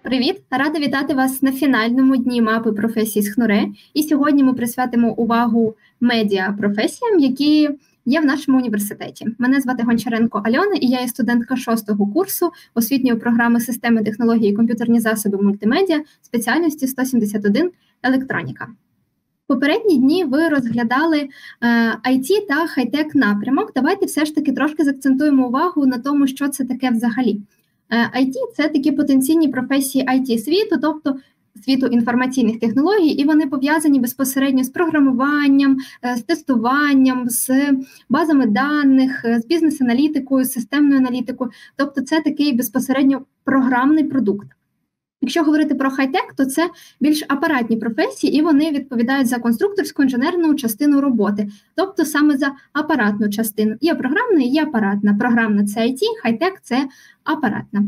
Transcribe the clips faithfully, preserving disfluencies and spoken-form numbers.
Привіт! Рада вітати вас на фінальному дні мапи професій з ХНУРЕ. І сьогодні ми присвятимо увагу медіа-професіям, які є в нашому університеті. Мене звати Гончаренко Альона, і я є студентка шостого курсу освітньої програми системи технології і комп'ютерні засоби мультимедіа спеціальності сто сімдесят один «Електроніка». Попередні дні ви розглядали е, ай ті та хай-тек напрямок. Давайте все ж таки трошки заакцентуємо увагу на тому, що це таке взагалі. ай ті – це такі потенційні професії ай ті-світу, тобто світу інформаційних технологій, і вони пов'язані безпосередньо з програмуванням, з тестуванням, з базами даних, з бізнес-аналітикою, з системною аналітикою. Тобто це такий безпосередньо програмний продукт. Якщо говорити про хай-тек, то це більш апаратні професії, і вони відповідають за конструкторську інженерну частину роботи, тобто саме за апаратну частину. Є програмна, і є апаратна. Програмна – це ай ті, хай-тек – це апаратна.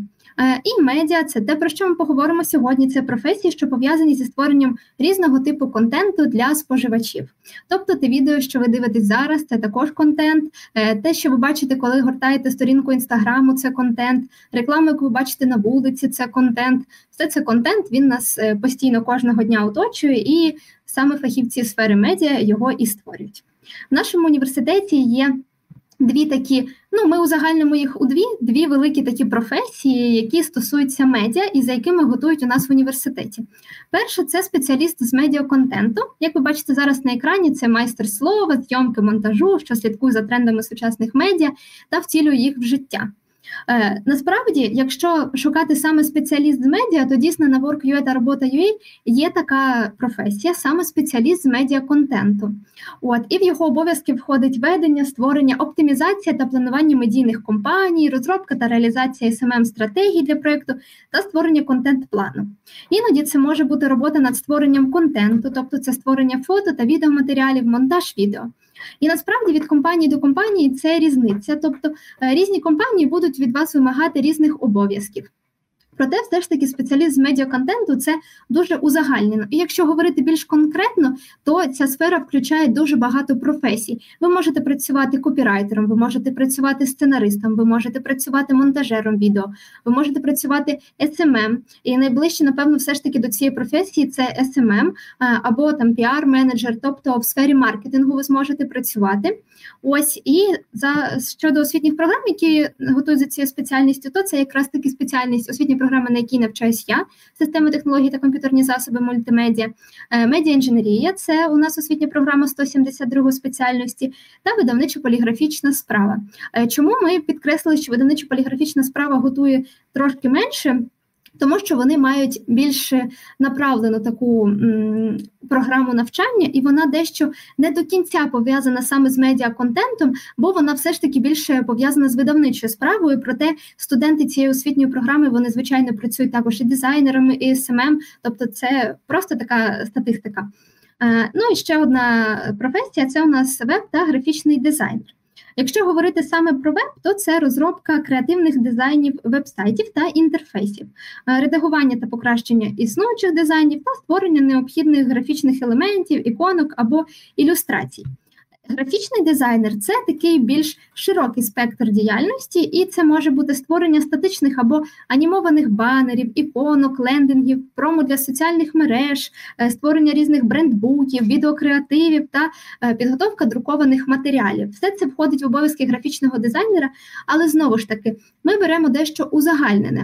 І медіа – це те, про що ми поговоримо сьогодні. Це професії, що пов'язані зі створенням різного типу контенту для споживачів. Тобто те відео, що ви дивитесь зараз, це також контент. Те, що ви бачите, коли гортаєте сторінку Інстаграму, це контент. Рекламу, яку ви бачите на вулиці, це контент. Все це контент, він нас постійно кожного дня оточує, і саме фахівці сфери медіа його і створюють. В нашому університеті є дві такі, ну ми узагальнимо їх у дві, дві великі такі професії, які стосуються медіа і за якими готують у нас в університеті. Перше – це спеціаліст з медіаконтенту. Як ви бачите зараз на екрані, це майстер слова, зйомки, монтажу, що слідкує за трендами сучасних медіа та втілює їх в життя. Е, насправді, якщо шукати саме спеціаліст з медіа, то дійсно на WorkUA та Робота.ua є така професія, саме спеціаліст з медіаконтенту. От, і в його обов'язки входить ведення, створення, оптимізація та планування медійних кампаній, розробка та реалізація ес ем ем-стратегій для проєкту та створення контент-плану. Іноді це може бути робота над створенням контенту, тобто це створення фото та відеоматеріалів, монтаж відео. І насправді від компанії до компанії це різниця, тобто різні компанії будуть від вас вимагати різних обов'язків. Проте все ж таки спеціаліст з медіаконтенту – це дуже узагальнено. І якщо говорити більш конкретно, то ця сфера включає дуже багато професій. Ви можете працювати копірайтером, ви можете працювати сценаристом, ви можете працювати монтажером відео, ви можете працювати ес ем ем. І найближче, напевно, все ж таки до цієї професії – це ес ем ем або там піар-менеджер, тобто в сфері маркетингу ви зможете працювати. Ось, і за, щодо освітніх програм, які готують за цією спеціальністю, то це якраз таки спеціальність освітні програми, на якій навчаюсь я, системи технології та комп'ютерні засоби мультимедіа. Медіа-інженерія – це у нас освітня програма сто сімдесят другої спеціальності, та видавничо-поліграфічна справа. Чому ми підкреслили, що видавничо-поліграфічна справа готує трошки менше? Тому що вони мають більш направлену таку м, програму навчання, і вона дещо не до кінця пов'язана саме з медіаконтентом, бо вона все ж таки більше пов'язана з видавничою справою, проте студенти цієї освітньої програми, вони, звичайно, працюють також і дизайнерами, і ес ем ем, тобто це просто така статистика. Е, ну і ще одна професія – це у нас веб та графічний дизайнер. Якщо говорити саме про веб, то це розробка креативних дизайнів веб-сайтів та інтерфейсів, редагування та покращення існуючих дизайнів та створення необхідних графічних елементів, іконок або ілюстрацій. Графічний дизайнер – це такий більш широкий спектр діяльності, і це може бути створення статичних або анімованих банерів, іконок, лендингів, промо для соціальних мереж, створення різних брендбуків, відеокреативів та підготовка друкованих матеріалів. Все це входить в обов'язки графічного дизайнера, але знову ж таки ми беремо дещо узагальнене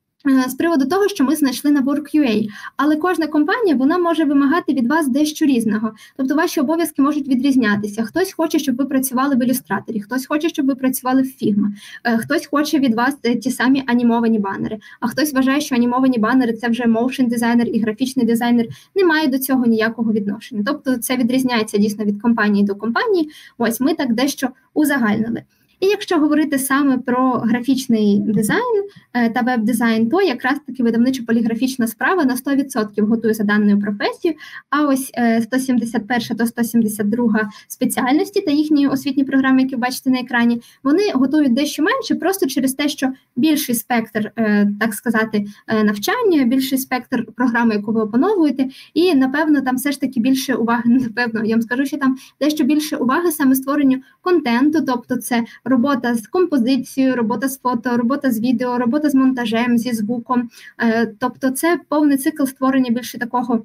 з приводу того, що ми знайшли на WorkUA. Але кожна компанія, вона може вимагати від вас дещо різного. Тобто ваші обов'язки можуть відрізнятися. Хтось хоче, щоб ви працювали в ілюстраторі, хтось хоче, щоб ви працювали в Figma, хтось хоче від вас ті самі анімовані банери, а хтось вважає, що анімовані банери – це вже моушн дизайнер і графічний дизайнер, не має до цього ніякого відношення. Тобто це відрізняється дійсно від компанії до компанії. Ось ми так дещо узагальнили. І якщо говорити саме про графічний дизайн та веб-дизайн, то якраз таки видавничо-поліграфічна справа на сто відсотків готує за даною професією, а ось сто сімдесят перша та сто сімдесят друга спеціальності та їхні освітні програми, які ви бачите на екрані, вони готують дещо менше, просто через те, що більший спектр, так сказати, навчання, більший спектр програми, яку ви опановуєте, і, напевно, там все ж таки більше уваги, напевно, я вам скажу, що там дещо більше уваги саме створенню контенту, тобто це робота з композицією, робота з фото, робота з відео, робота з монтажем, зі звуком. Тобто це повний цикл створення більше такого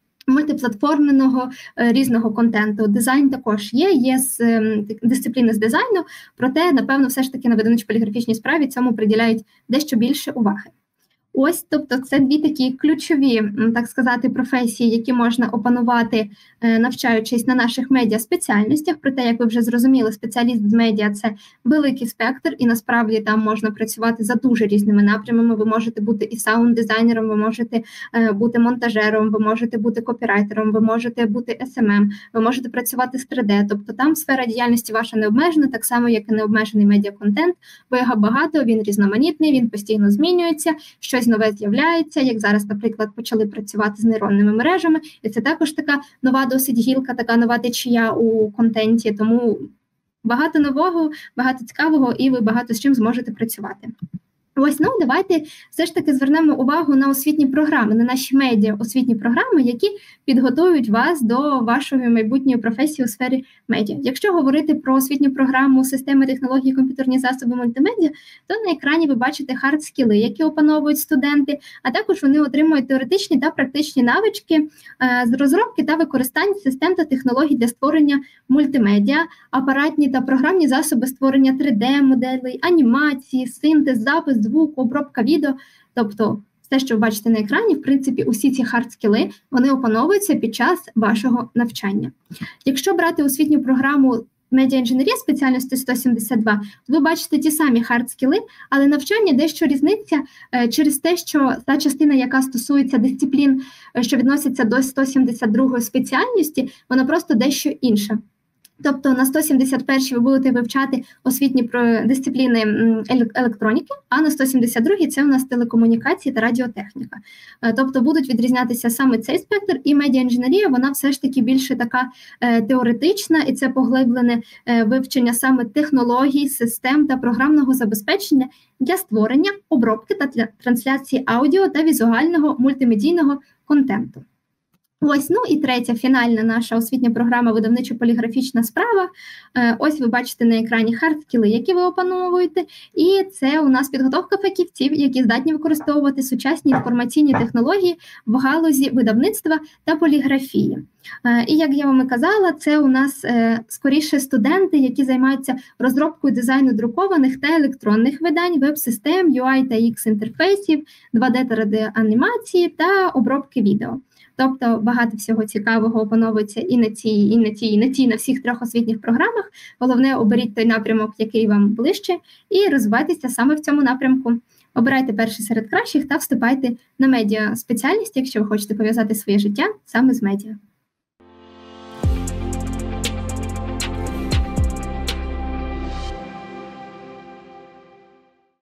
мультиплатформеного різного контенту. Дизайн також є, є з дисципліни з дизайну, проте, напевно, все ж таки на видавничо-поліграфічній справі цьому приділяють дещо більше уваги. Ось, тобто, це дві такі ключові, так сказати, професії, які можна опанувати, навчаючись на наших медіа-спеціальностях. Проте, як ви вже зрозуміли, спеціаліст з медіа – це великий спектр, і насправді там можна працювати за дуже різними напрямами. Ви можете бути і саунд-дизайнером, ви можете бути монтажером, ви можете бути копірайтером, ви можете бути ес ем ем, ви можете працювати з три де. Тобто там сфера діяльності ваша не обмежена, так само, як і необмежений медіа-контент, бо його багато, він різноманітний, він постійно змінюється, щось нове з'являється, як зараз, наприклад, почали працювати з нейронними мережами, і це також така нова досить гілка, така нова течія у контенті, тому багато нового, багато цікавого, і ви багато з чим зможете працювати. Ось, ну, давайте все ж таки звернемо увагу на освітні програми, на наші медіа освітні програми, які підготують вас до вашої майбутньої професії у сфері медіа. Якщо говорити про освітню програму системи технологій, комп'ютерні засоби, мультимедіа, то на екрані ви бачите хард-скіли, які опановують студенти, а також вони отримують теоретичні та практичні навички е, з розробки та використання систем та технологій для створення мультимедіа, апаратні та програмні засоби створення три де-моделей, анімації, синтез, запис, звук, обробка відео, тобто все, що ви бачите на екрані, в принципі, усі ці хард-скіли, вони опановуються під час вашого навчання. Якщо брати освітню програму медіаінженерія спеціальності сто сімдесят два, то ви бачите ті самі хард-скіли, але навчання дещо різниця е, через те, що та частина, яка стосується дисциплін, е, що відносяться до сто сімдесят другої спеціальності, вона просто дещо інша. Тобто на сто сімдесят першій ви будете вивчати освітні дисципліни електроніки, а на сто сімдесят другій це у нас телекомунікації та радіотехніка. Тобто будуть відрізнятися саме цей спектр, і медіаінженерія, вона все ж таки більше така теоретична, і це поглиблене вивчення саме технологій, систем та програмного забезпечення для створення, обробки та для трансляції аудіо та візуального мультимедійного контенту. Ось, ну і третя, фінальна наша освітня програма «Видавничо-поліграфічна справа». Ось ви бачите на екрані хард-скіли, які ви опановуєте, і це у нас підготовка фахівців, які здатні використовувати сучасні інформаційні технології в галузі видавництва та поліграфії. І, як я вам і казала, це у нас скоріше студенти, які займаються розробкою дизайну друкованих та електронних видань, веб-систем, ю ай та ікс інтерфейсів, два де та три де анімації та обробки відео. Тобто багато всього цікавого опановується і на цій, і на тій, і на тій, на всіх трьох освітніх програмах. Головне, оберіть той напрямок, який вам ближче, і розвивайтеся саме в цьому напрямку. Обирайте перший серед кращих та вступайте на медіа спеціальність, якщо ви хочете пов'язати своє життя саме з медіа.